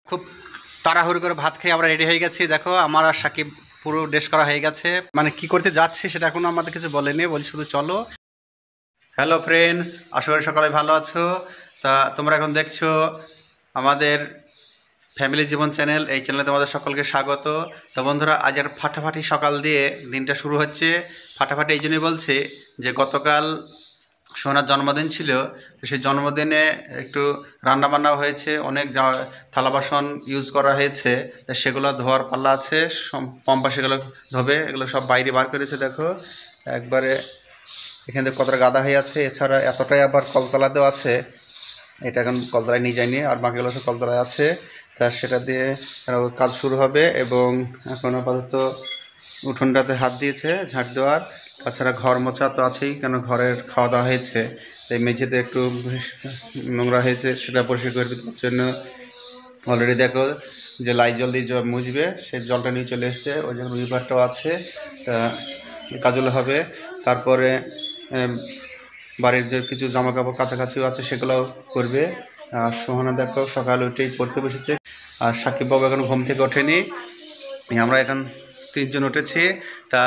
খুব তাড়াহুড়ো করে ভাত খেয়ে আমরা রেডি হয়ে গেছি। দেখো আমার আর সাকিব পুরো ড্রেস করা হয়ে গেছে, মানে কি করতে যাচ্ছি সেটা এখনো আমাদের কিছু বলেনি, বলছি শুধু চলো। হ্যালো ফ্রেন্ডস, আশা করি সকালে ভালো আছো। তা তোমরা এখন দেখছো আমাদের ফ্যামিলি জীবন চ্যানেল, এই চ্যানেলে তোমাদের সকলকে স্বাগত। তো বন্ধুরা, আজ আর ফাটাফাটি সকাল দিয়ে দিনটা শুরু হচ্ছে। ফাটাফাটি এই জন্যই বলছি যে গতকাল সোনার জন্মদিন ছিল, তো সেই জন্মদিনে একটু রান্নাবান্নাও হয়েছে, অনেক থালা বাসন ইউজ করা হয়েছে, তো সেগুলো ধোয়ার পাল্লা আছে। পম্পা সেগুলো ধোবে, এগুলো সব বাইরে বার করেছে। দেখো একবারে এখান থেকে কতটা গাদা হয়ে আছে, এছাড়া এতটাই আবার কলতলাতেও আছে। এটা এখন কলতলায় নিয়ে যায়নি, আর বাকিগুলো সব কলতলায় আছে। তা সেটা দিয়ে কাজ শুরু হবে। এবং এখন আপাতত উঠোনটাতে হাত দিয়েছে ঝাঁট দেওয়ার। তাছাড়া ঘর মোছা তো আছেই, কেন ঘরের খাওয়া দাওয়া হয়েছে, তাই মেঝেতে একটু নোংরা হয়েছে, সেটা পরিষ্কার করে দেওয়ার জন্য অলরেডি দেখো যে লাইজল দিয়ে মুছবে, সেই জলটা নিয়ে চলে এসছে। ওই জন্য উইপারটাও আছে, তা কাজগুলো হবে। তারপরে বাড়ির যে কিছু জামা কাপড় কাছাকাছিও আছে সেগুলোও করবে। আর সোহানা দেখো সকালে উঠেই পড়তে বসেছে, আর সাকিব বাবু এখন ঘুম থেকে ওঠেনি। আমরা এখন তিনজন উঠেছি। তা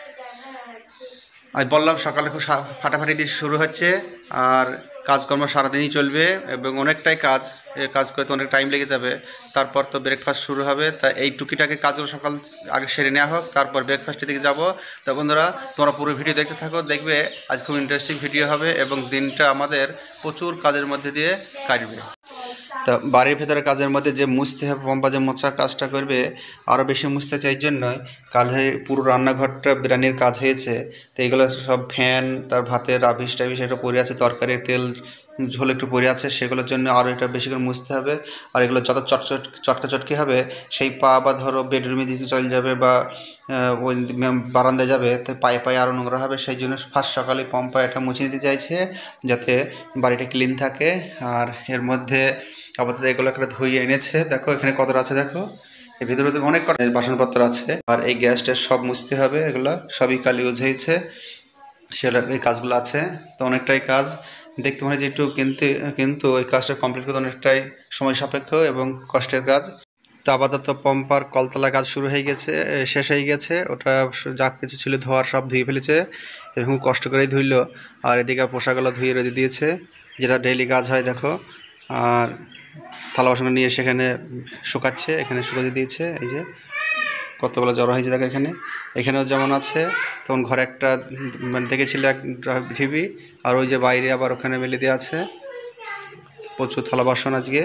আমি বললাম সকালে খুব ফাটাফাটি দিয়ে শুরু হচ্ছে, আর কাজকর্ম সারাদিনই চলবে এবং অনেকটাই কাজ করতে অনেক টাইম লেগে যাবে। তারপর তো ব্রেকফাস্ট শুরু হবে, তা এই টুকিটাকে কাজগুলো সকাল আগে সেরে নেওয়া হোক, তারপর ব্রেকফাস্টের দিকে যাব। তো বন্ধুরা, তোমরা পুরো ভিডিও দেখতে থাকো, দেখবে আজ খুব ইন্টারেস্টিং ভিডিও হবে এবং দিনটা আমাদের প্রচুর কাজের মধ্যে দিয়ে কাটবে। তা বাড়ির ভেতরে কাজের মধ্যে যে মুছতে হবে, পম্পা যে মোছার কাজটা করবে, আরও বেশি মুছতে চাই জন্যই কালে পুরো রান্নাঘরটা বিরিয়ানির কাজ হয়েছে। তো এইগুলো সব ফ্যান, তার ভাতের রাবিশ টাবিশ এটা পড়ে আছে, তরকারি তেল ঝোল একটু পড়ে আছে, সেগুলোর জন্য আরও এটা বেশি করে মুছতে হবে। আর এগুলো যত চটকা চটকি হবে, সেই পা বা ধরো বেডরুমে দিকে চলে যাবে বা ওই বারান্দায় যাবে, তো পায়ে পায়ে আরও নোংরা হবে। সেই জন্য ফার্স্ট সকালে পম্পা এটা মুছে নিতে চাইছে, যাতে বাড়িটা ক্লিন থাকে। আর এর মধ্যে আপাতত এগুলো একটা ধুয়ে এনেছে। দেখো এখানে কতটা আছে, দেখো এর ভিতরে তো অনেক কটা বাসনপত্র আছে। আর এই গ্যাসটা সব মুছতে হবে, এগুলো সবই কাল ইউজ হয়েছে, সেটা এই কাজগুলো আছে। তো অনেকটাই কাজ দেখতে মনে হয় যে একটু, কিন্তু ওই কাজটা কমপ্লিট করতে অনেকটাই সময় সাপেক্ষ এবং কষ্টের কাজ। তো আপাতত পম্পার কলতলা কাজ শুরু হয়ে গেছে, শেষ হয়ে গেছে। ওটা যা কিছু ছিল ধোয়ার সব ধুয়ে ফেলেছে এবং কষ্ট করেই ধুইল। আর এদিকে পোশাকগুলো ধুয়ে রেডি দিয়েছে, যেটা ডেইলি কাজ হয়। দেখো, আর থালা বাসন নিয়ে সেখানে শুকাচ্ছে, এখানে শুকাতে দিয়েছে। এই যে কতগুলো জড়ো হয়েছে দেখো, এখানেও যেমন আছে তখন ঘরে একটা মানে দেখেছিল এক টিভি, আর ওই যে বাইরে আবার ওখানে মেলে দিয়ে আছে প্রচুর থালা বাসন আজকে।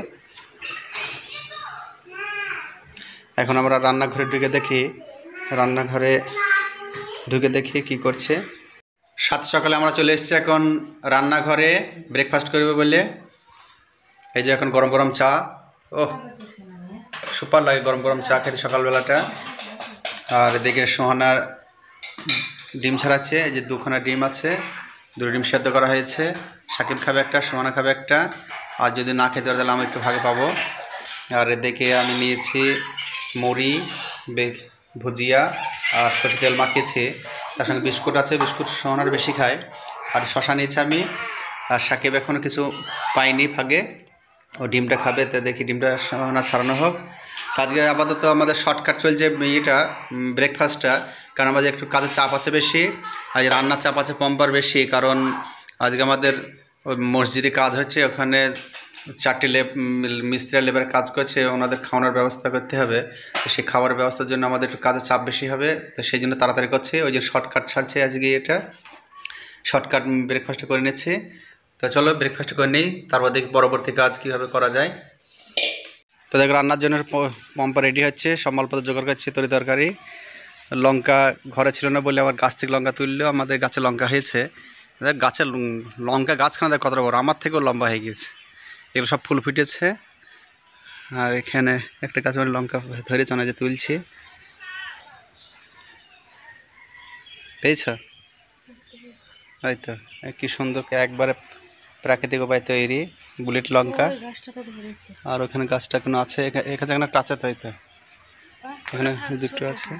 এখন আমরা রান্নাঘরে ঢুকে দেখি কি করছে। সাত সকালে আমরা চলে এসেছি এখন রান্নাঘরে ব্রেকফাস্ট করবে বলে। এই যে এখন গরম গরম চা, ওহ সুপার লাগে গরম গরম চা খেতে সকালবেলাটা। আর এদিকে সোহানার ডিম ছাড়াচ্ছে, এই যে দুখানা ডিম আছে, দুটো ডিম সেদ্ধ করা হয়েছে। সাকিব খাবে একটা, সোহানা খাবে একটা, আর যদি না খেতে পারে তাহলে আমি একটু ভাগে পাবো। আর এদিকে আমি নিয়েছি মুড়ি, ভুজিয়া আর সরষে তেল মাখিয়েছি, তার সঙ্গে বিস্কুট আছে, বিস্কুট সোহানার বেশি খায়। আর শশা নিয়েছি আমি, আর সাকিব এখনও কিছু পাইনি ভাগে, ও ডিমটা খাবে। তো দেখি ডিমটা সোহানা ছাড়ানো হোক। আজকে আপাতত আমাদের শর্টকাট চলছে ব্রেকফাস্টটা, কারণ আমাদের একটু কাজের চাপ আছে বেশি, আজ রান্নার চাপ আছে পম্পার বেশি, কারণ আজকে আমাদের ওই মসজিদে কাজ হচ্ছে, ওখানে 4টি মিস্ত্রি লেবার কাজ করছে, ওনাদের খাওয়ানোর ব্যবস্থা করতে হবে। তো সেই খাওয়ার ব্যবস্থার জন্য আমাদের একটু কাজের চাপ বেশি হবে, তো সেই জন্য তাড়াতাড়ি করছে, ওই জন্য শর্টকাট ছাড়ছে আজকে। এটা শর্টকাট ব্রেকফাস্টটা করে নিচ্ছি। তো চলো ব্রেকফাস্ট করে নিই, তারপর দেখি পরবর্তী কাজ কীভাবে করা যায়। তো দেখ রান্নার জন্য পম্পা রেডি হচ্ছে, সম্বলপত্র জোগাড় করছে, তরকারি। লঙ্কা ঘরে ছিল না বলে আবার গাছ থেকে লঙ্কা তুললেও আমাদের গাছে লঙ্কা হয়েছে। দেখ গাছের লঙ্কা গাছখানা দেখ কতটা বড়, আমার থেকেও লম্বা হয়ে গেছে। এগুলো সব ফুল ফুটেছে। আর এখানে একটা গাছ মানে লঙ্কা ধরেছে, না যে তুলছি, পেয়েছ? তাই তো, কি সুন্দর একবারে প্রাকৃতিক উপায় তৈরি বুলেট লঙ্কা। আর ওখানে গাছটা কোনো আছে, এখানে একটা আছে, তাই তো এখানে দুটো আছে।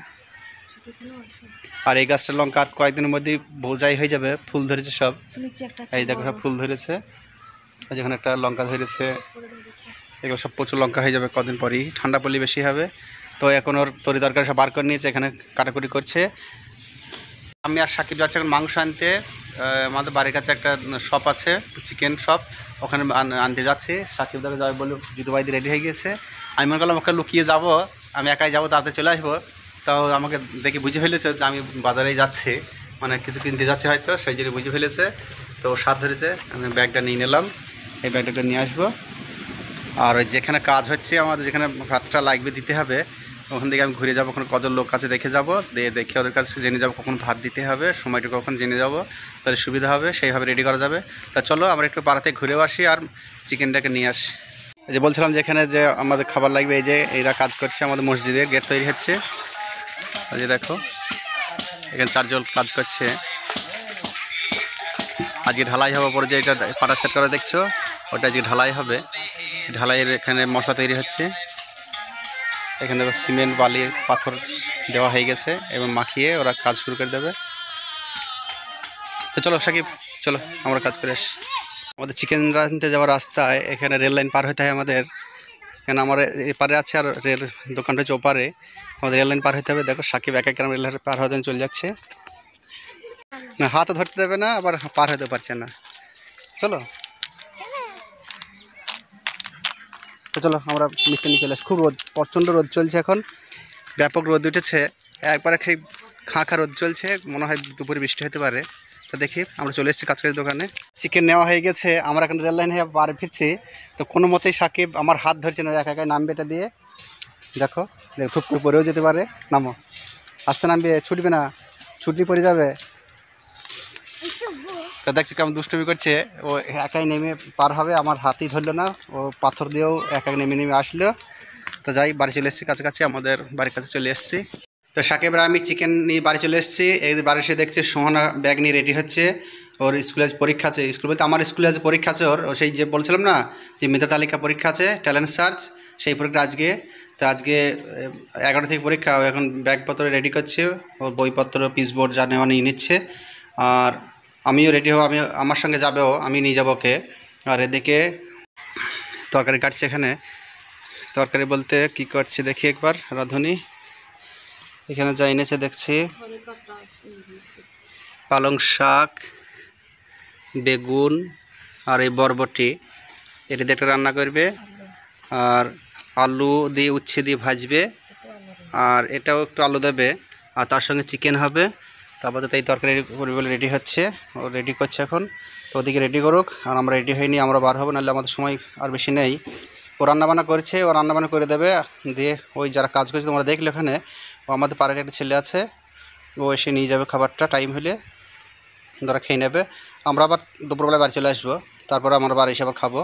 আর এই গাছটা লঙ্কা আর কয়েকদিনের মধ্যেই বোঝাই হয়ে যাবে, ফুল ধরেছে সব। এই দেখো সব ফুল ধরেছে, যেখানে একটা লঙ্কা ধরেছে, এগুলো সব প্রচুর লঙ্কা হয়ে যাবে কদিন পরই, ঠান্ডা পড়লে বেশি হবে। তো এখন ওর তরি তরকারি সব বার করে নিয়েছে, এখানে কাটাকুটি করছে। আমি আর সাকিব যাচ্ছে এখন মাংস আনতে। আমাদের বাড়ির কাছে একটা শপ আছে, চিকেন শপ, ওখানে আনতে যাচ্ছি। সাকিব দাকে যাবে বলে জুতো বাইদি রেডি হয়ে গিয়েছে। আমি মনে করলাম ওকে লুকিয়ে যাব, আমি একাই যাবো, তাতে চলে আসবো। তাও আমাকে দেখে বুঝে ফেলেছে যে আমি বাজারেই যাচ্ছি, মানে কিছু কিনতে যাচ্ছে হয়তো, সেই জন্য বুঝে ফেলেছে। তো সাথ ধরেছে, আমি ব্যাগটা নিয়ে নিলাম, এই ব্যাগটা নিয়ে আসবো। আর যেখানে কাজ হচ্ছে আমাদের, যেখানে ভাতটা লাগবে দিতে হবে, ওখান থেকে আমি ঘুরে যাবো, ওখানে কত লোক আছে দেখে যাব, দেখে ওদের কাছে জেনে যাবো কখন ভাত দিতে হবে, সময়টা কখন জেনে যাব, তাহলে সুবিধা হবে, সেইভাবে রেডি করা যাবে। তা চলো আমরা একটু পাড়াতে ঘুরেও আসি আর চিকেনটাকে নিয়ে আসি। এই যে বলছিলাম যেখানে যে আমাদের খাবার লাগবে, এই যে এরা কাজ করছে, আমাদের মসজিদের গেট তৈরি হচ্ছে। এই যে দেখো এখানে 4 জন কাজ করছে। আজকে ঢালাই হওয়ার পরে যে এটা পাটা সেট করে দেখছো, ওটা আজকে ঢালাই হবে। ঢালাইয়ের এখানে মশলা তৈরি হচ্ছে। এখানে সিমেন্ট বালি পাথর দেওয়া হয়ে গেছে এবং মাখিয়ে ওরা কাজ শুরু করে দেবে। তো চলো সাকিব, চলো আমরা কাজ করে আসি। আমাদের চিকেন রাঁধতে যাওয়ার রাস্তায় এখানে রেল লাইন পার হতে হয় আমাদের। এখানে আমার এপারে আছে আর রেল দোকানটা হচ্ছে ওপারে, আমাদের রেল লাইন পার হতে হবে। দেখো সাকিব এক এক রেল লাইন পার হতে চলে যাচ্ছে, না হাতও ধরতে দেবে না, আবার পার হতে পারছে না। চলো তো চলো আমরা মিষ্টি নিয়ে চলে আসি। খুব রোদ, প্রচণ্ড রোদ চলছে এখন, ব্যাপক রোদ উঠেছে, একবারে সেই খাঁ রোদ চলছে, মনে হয় দুপুরে বৃষ্টি হতে পারে। তো দেখি আমরা চলে এসেছি কাছাকাছি দোকানে, চিকেন নেওয়া হয়ে গেছে। আমরা এখন রেল লাইন হয়ে বাড়ি ফিরছি। তো কোনো মতেই সাকিব আমার হাত ধরছে না, একা একাই নামবে এটা দিয়ে। দেখো খুব করে পড়েও যেতে পারে, নামো, আস্তে নামবে, ছুটবে না, ছুটলি পড়ে যাবে। তো দেখছি কেমন দুষ্টুমি করছে, ও একাই নেমে পার হবে, আমার হাতই ধরলো না, ও পাথর দিয়েও একা নেমে নেমে আসলো। তো যাই, বাড়ি চলে এসেছি, কাছাকাছি আমাদের বাড়ির কাছে চলে এসেছি। তো সাকিবরা আমি চিকেন নিয়ে বাড়ি চলে এসেছি। এই বাড়ি এসে দেখছি সোহানা ব্যাগ নিয়ে রেডি হচ্ছে, ওর স্কুলে আজ পরীক্ষা আছে। স্কুল বলতে আমার স্কুলে আজ পরীক্ষা আছে ওর, সেই যে বলছিলাম না যে মেধা তালিকা পরীক্ষা আছে, ট্যালেন্ট সার্চ, সেই পরীক্ষা আজকে। তো আজকে 11টা থেকে পরীক্ষা, ও এখন ব্যাগপত্র রেডি করছে, ওর বইপত্র পিসবোর্ড যা নেওয়া নিয়ে নিচ্ছে। আর আমিও রেডি হব, আমি আমার সঙ্গে যাবেও, আমি নিয়ে যাবো ওকে। আর এদিকে তরকারি কাটছে, এখানে তরকারি বলতে কি করছে দেখি একবার রাঁধুনি। এখানে যা এনেছে দেখছি পালং শাক, বেগুন আর এই বরবটি, এটা দিয়ে একটা রান্না করবে। আর আলু দিয়ে উচ্ছে দিয়ে ভাজবে, আর এটাও একটু আলু দেবে, আর তার সঙ্গে চিকেন হবে। তারপর তো এই তরকারি বলে রেডি হচ্ছে, ও রেডি করছে এখন। তো ওদিকে রেডি করুক, আর আমরা রেডি হয়নি, আমরা বার হবো, নাহলে আমাদের সময় আর বেশি নেই। ও রান্নাবান্না করছে, ও রান্নাবান্না করে দেবে। দিয়ে ওই যারা কাজ করছে তোমরা দেখলে ওখানে, ও আমাদের পাড়ার একটা ছেলে আছে, ও এসে নিয়ে যাবে খাবারটা, টাইম হলে ধরা খেয়ে নেবে। আমরা আবার দুপুরবেলায় বাড়ি চলে আসবো, তারপরে আমরা বাড়ি এসে আবার খাবো।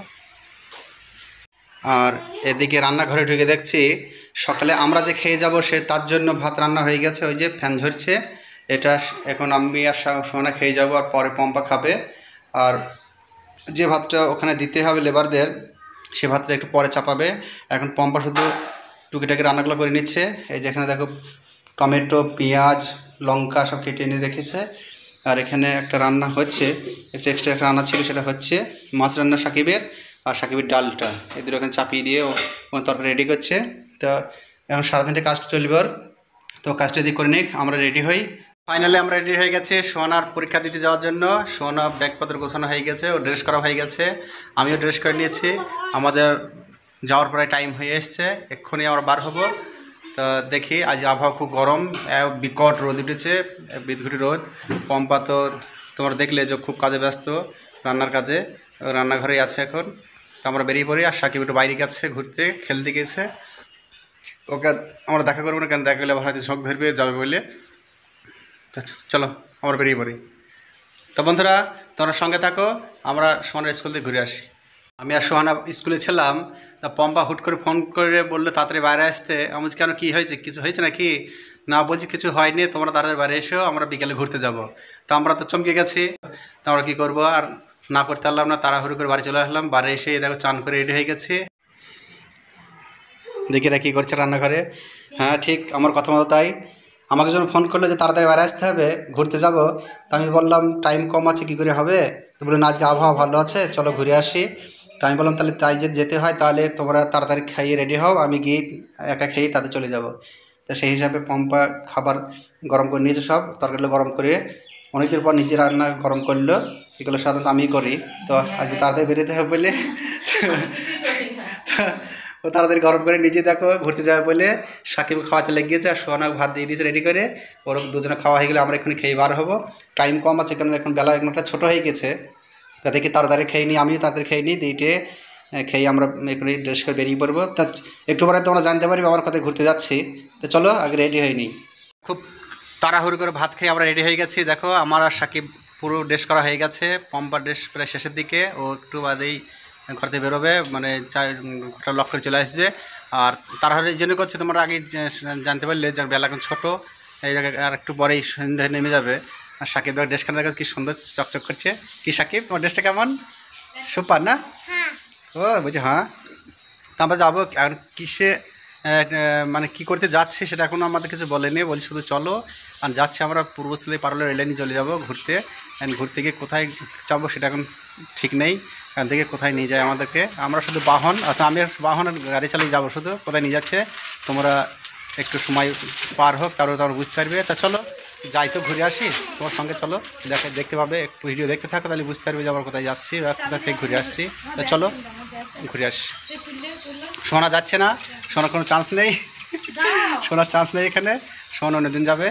আর এদিকে রান্নাঘরে ঢুকে দেখছি সকালে আমরা যে খেয়ে যাব সে তার জন্য ভাত রান্না হয়ে গেছে, ওই যে ফ্যান ঝরছে, এটা এখন আমি আর সোনা খেয়ে যাব, আর পরে পম্পা খাবে। আর যে ভাতটা ওখানে দিতে হবে লেবারদের, সে ভাতটা একটু পরে চাপাবে। এখন পম্পা শুধু টুকিটাকি রান্নাগুলো করে নিচ্ছে। এই যে এখানে দেখো টমেটো, পেঁয়াজ, লঙ্কা সব কেটে এনে রেখেছে। আর এখানে একটা রান্না হচ্ছে, একটা এক্সট্রা একটা রান্না ছিল, সেটা হচ্ছে মাছ রান্না সাকিবের, আর সাকিবের ডালটা, এদের ওখানে চাপিয়ে দিয়ে ও তরকারি রেডি করছে। তো এখন সারাদিনটা কাজটা চলবে ওর, তো কাজটা দিয়ে করে নিক, আমরা রেডি হই। ফাইনালি আমরা রেডি হয়ে গেছি সোনার পরীক্ষা দিতে যাওয়ার জন্য। সোনা ব্যাগপত্র গোছানো হয়ে গেছে, ও ড্রেস করা হয়ে গেছে, আমিও ড্রেস করে নিয়েছি। আমাদের যাওয়ার পরে টাইম হয়ে এসছে, এক্ষুনি আমরা বার হব। তো দেখি, আজ আবহাওয়া খুব গরম, বিকট রোদ উঠেছে, বিদঘুটি রোদ। পম্পা তো তোমরা দেখলে যে খুব কাজে ব্যস্ত, রান্নার কাজে, রান্নাঘরেই আছে এখন। তো আমরা বেরিয়ে পড়ি। আর সাকিব একটু বাইরে গেছে ঘুরতে, খেলতে গেছে, ওকে আমরা দেখা করবো না, কেন দেখা গেলে হয়তো শখ ধরবে যাবে বলে। চলো আমরা বেরিয়ে পড়ি। তো বন্ধুরা তোমরা সঙ্গে থাকো, আমরা সোহানার স্কুল থেকে ঘুরে আসি। আমি আর সোহানা স্কুলে ছিলাম, তা পম্পা হুট করে ফোন করে বললো তাড়াতাড়ি বাইরে আসতে। আমি কেন, কী হয়েছে, কিছু হয়েছে নাকি? না, বলছি কিছু হয়নি, তোমরা তাড়াতাড়ি বাইরে এসো, আমরা বিকেলে ঘুরতে যাব। তো আমরা তো চমকে গেছি, তো আমরা কী করবো, আর না করতে পারলাম না, তাড়াহুড়ো করে বাড়ি চলে আসলাম। বাড়ি এসে দেখো চান করে রেডি হয়ে গেছে, দেখি এরা কী করছে রান্নাঘরে। হ্যাঁ ঠিক আমার কথা মতো তাই, আমাকে যখন ফোন করলো যে তাড়াতাড়ি বাইরে আসতে হবে, ঘুরতে যাব, তা আমি বললাম টাইম কম আছে, কী করে হবে? তো বলে না, আজকে আবহাওয়া ভালো আছে, চলো ঘুরে আসি। তো আমি বললাম তাহলে তাই যদি যেতে হয় তাহলে তোমরা তাড়াতাড়ি খাইয়ে রেডি হও, আমি গিয়ে একা খেয়ে তাতে চলে যাব। তো সেই হিসাবে পম্পা খাবার গরম করে নিয়েছে, সব তরকারিগুলো গরম করে অনেকদিন পর নিজে রান্না গরম করলো। এগুলো সাধারণত আমি করি, তো আজকে তাড়াতাড়ি বেরোতে হবে বলে ও তাড়াতাড়ি গরম করে নিজে দেখো ঘুরতে যাবে বলে সাকিব খাওয়াতে লেগেছে, আর সোহানা ভাত দিয়ে দিয়েছে রেডি করে। ওর দুজনে খাওয়া হয়ে গেলে আমরা এখানে খেয়ে বার হবো। টাইম কম আছে কারণ এখন বেলা একটা ছোটো হয়ে গেছে, তা দেখি তাড়াতাড়ি খেয়ে নিই, আমিও তাড়াতাড়ি খেয়ে নিই, দিইটে খেয়ে আমরা এখানে ড্রেস করে বেরিয়ে পড়বো। তা একটু পরে তোমরা জানতে পারবে আমার কোথায় ঘুরতে যাচ্ছি। তো চলো আগে রেডি হয়ে নিই। খুব তাড়াহুড়ো করে ভাত খেয়ে আমরা রেডি হয়ে গেছি। দেখো আমার আর সাকিব পুরো ড্রেস করা হয়ে গেছে, পম্পার ড্রেস প্রায় শেষের দিকে, ও একটু বাদেই ঘর থেকে বেরোবে, মানে ঘরটা লক করে চলে আসবে। আর তাড়াহুড়ো এই জন্য করছে, তোমরা আগে জানতে পারলে যে বেলা এখন ছোটো, এই জায়গায় আর একটু পরেই সন্ধ্যা নেমে যাবে। আর সাকিব ড্রেসখানা দেখা কি সুন্দর চকচক করছে। কি সাকিব তোমার ড্রেসটা কেমন? সুপার না? ও বলছি হ্যাঁ। তা আমরা যাবো এখন কিসে, মানে কী করতে যাচ্ছি সেটা এখনও আমাদের কিছু বলেনি, বলছি শুধু চলো। আর যাচ্ছি আমরা পূর্বস্থলী পারলে রেললাইনে চলে যাবো ঘুরতে। ঘুরতে গিয়ে কোথায় যাবো সেটা এখন ঠিক নেই, এখান থেকে কোথায় নিয়ে যায় আমাদেরকে। আমরা শুধু বাহন, আচ্ছা আমি বাহনের গাড়ি চালিয়ে যাবো, শুধু কোথায় নিয়ে যাচ্ছে তোমরা একটু সময় পার হোক, তারপরে তোমরা বুঝতে পারবে। তা চলো যাই তো ঘুরে আসি, তোমার সঙ্গে চলো, দেখতে পাবে, একটু ভিডিও দেখতে থাকো, তাহলে বুঝতে পারবে যে আমরা কোথায় যাচ্ছি বা কোথা থেকে ঘুরে আসছি। তা চলো ঘুরে আসি। সোনা যাচ্ছে না, সোনার কোনো চান্স নেই, সোনার চান্স নেই এখানে, সোনা অন্যদিন যাবে।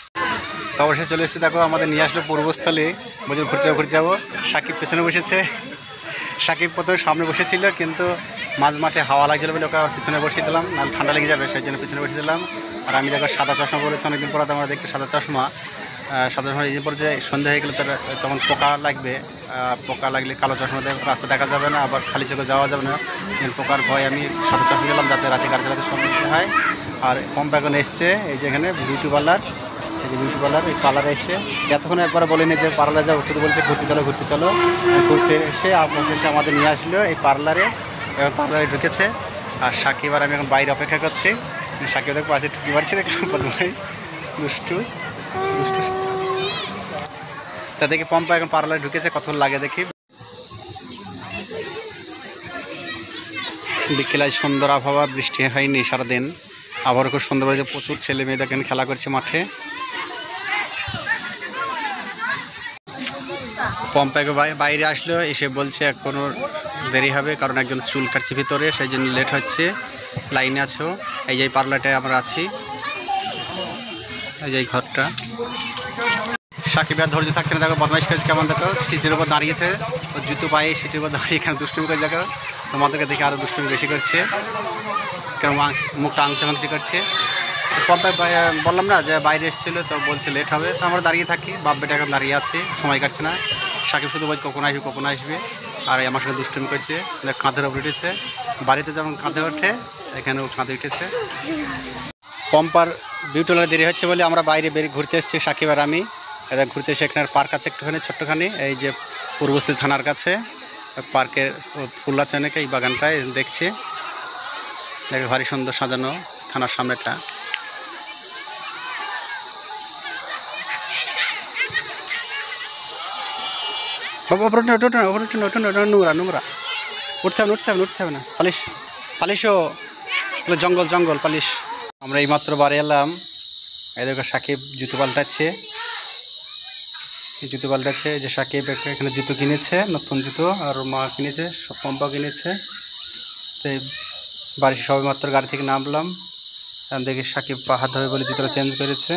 তো অবশ্যই চলে এসেছি, দেখো আমাদের নিয়ে আসলো পূর্বস্থলে, বলছি ঘুরতে যাবো। সাকিব পেছনে বসেছে, সাকিব প্রথমে সামনে বসেছিল কিন্তু মাঝ মাঠে হাওয়া লাগছিল বলে ওকে পিছনে বসিয়ে দিলাম, নাহলে ঠান্ডা লেগে যাবে, সেই জন্য পিছনে বসিয়ে দিলাম। আর আমি দেখো সাদা চশমা পরেছি, অনেকদিন পরে আমরা দেখছি সাদা চশমা। এই যে পরে যে সন্ধ্যা হয়ে গেলে তখন পোকা লাগবে, পোকা লাগলে কালো চশমাতে রাস্তা দেখা যাবে না, আবার খালি চোখে যাওয়া যাবে না। পোকার ভয় আমি সাদা চশমা গেলাম যাতে রাতে গাড়ি চালাতে সমস্যা হয়। আর পম্পা এখন এসছে, এই যে এখানে বিউটি পার্লার, এই যে বিউটি পার্লার, এই পার্লারে এসছে। এতক্ষণ একবার বলিনি যে পার্লারে যাবো, শুধু বলছে ঘুরতে চলো। ঘুরতে এসে অবশেষে আমাদের নিয়ে আসলো এই পার্লারে। এবার পার্লারে ঢুকেছে, আর সাকিব আর আমি এখন বাইরে অপেক্ষা করছি। সাকিব দেখো পাশে টুকি মারছে, দেখো ভাই দুষ্টু। তা দেখি পম্পা এখন পার্লারে ঢুকেছে, কত লাগে দেখি। বিকেলায় সুন্দর আবহাওয়া, বৃষ্টি হয়নি সারাদিন, আবার খুব সুন্দর হয়েছে, প্রচুর ছেলে মেয়ে দেখেন খেলা করছে মাঠে। পম্পাকে বাইরে আসলো, এসে বলছে এখনো দেরি হবে, কারণ একজন চুল কাটছে ভিতরে, সেই জন্য লেট হচ্ছে, লাইনে আছো। এই যে পার্লারটায় আমরা আছি, এই যে ঘরটা। সাকিব আর ধৈর্য থাকছে না, দেখো বদমাইশ করেছে কেমন, দেখো সিটের উপর দাঁড়িয়েছে, ওর জুতো পায়ে সিটের উপর দাঁড়িয়ে এখানে দুষ্টুমি করে, দেখো তোমাদেরকে দেখে আরও দুষ্টুমি বেশি করছে, কেমন মুখটা আংচি করছে। পম্পায় বললাম না যে বাইরে এসেছিলো, তো বলছে লেট হবে, তো আমরা দাঁড়িয়ে থাকি, বাপ বেটা এখন দাঁড়িয়ে আছে, সময় কাটছে না। সাকিব শুধু বলছে কখন আসবে, আর আমার সঙ্গে দুষ্টুমি করছে, কাঁধের উপরে উঠেছে, বাড়িতে যেমন কাঁধে ওঠে এখানেও কাঁধে উঠেছে। পম্পার বিউটিওয়ালা দেরি হচ্ছে বলে আমরা বাইরে ঘুরতে এসেছি সাকিব আর আমি। এবার ঘুরতে এসে এখানে পার্ক আছে একটুখানি ছোট্টখানি, এই যে পূর্বস্থলী থানার কাছে পার্কের ফুল আছে অনেকে, এই বাগানটায় দেখছি, দেখে ভারী সুন্দর সাজানো থানার সামনেটা। বাবা নোংরা উঠতে হবে না, পালিশও জঙ্গল পালিশ। আমরা এইমাত্র বাড়ি এলাম, এদেরকে সাকিব জুতো পাল্টাচ্ছে, যে সাকিব এখানে জুতো কিনেছে, নতুন জুতো, আর মা কিনেছে, সব পম্পা কিনেছে। তো বাড়ি সবাই মাত্র গাড়ি থেকে নামলাম, দেখি সাকিব পা হাত ধরে বলে জুতোটা চেঞ্জ করেছে।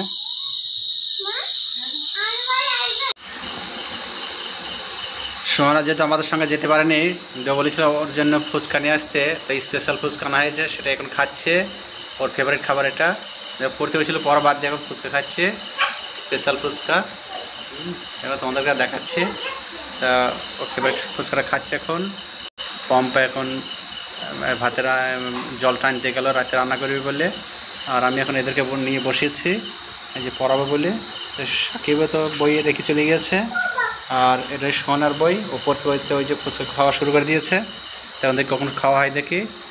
সোহানা যেহেতু আমাদের সঙ্গে যেতে পারেনি, বলেছিল ওর জন্য ফুচকা নিয়ে আসতে, তো স্পেশাল ফুচকা আনা হয়েছে, সেটা এখন খাচ্ছে, ওর ফেভারিট খাবার এটা। পড়তে হয়েছিল পর বাদ দিয়ে এখন ফুচকা খাচ্ছে, স্পেশাল ফুচকা, এবার তোমাদেরকে দেখাচ্ছে। তা ওর ফেভারিট ফুচকাটা খাচ্ছে এখন। পম্পা এখন ভাতের জলটা আনতে গেল রাতে রান্না করবে বলে, আর আমি এখন এদেরকে নিয়ে বসেছি এই যে পড়াবো বলে। তো সাকিবে তো বই রেখে চলে গেছে, আর এটা সোনার বই, ওপর বইতে ওই যে ফুচকা খাওয়া শুরু করে দিয়েছে, তো আমাদের কখন খাওয়া হয় দেখি।